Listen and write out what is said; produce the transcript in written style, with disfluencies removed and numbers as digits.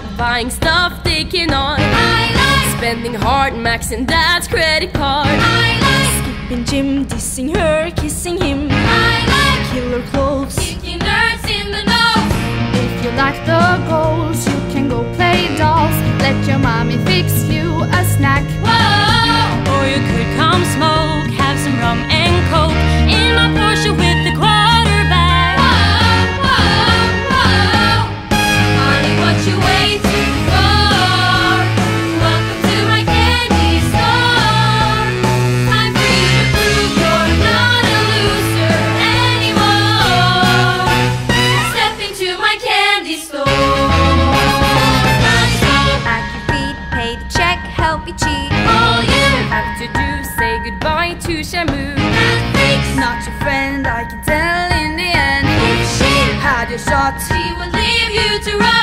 smart, buying stuff thinking on. I like spending hard, maxing dad's credit card. I like skipping gym, dissing her, kissing him. I like killer clothes, kicking nerds in the nose. If you like the goals, you can go play dolls. Let your mommy fix you a snack. Whoa! Or you could come smoke, have some rum and coke in my Porsche with the quarterback. Whoa, whoa, whoa. Honey, what you waiting for? Welcome to my candy store. Time for you to prove you're not a loser anymore. Step into my candy store. At your feet, pay the check, help you cheat. All you Have to do, say goodbye to Shamu. freaks. Not your friend, I can tell in the end. If she Had your shot, she will leave you to rot.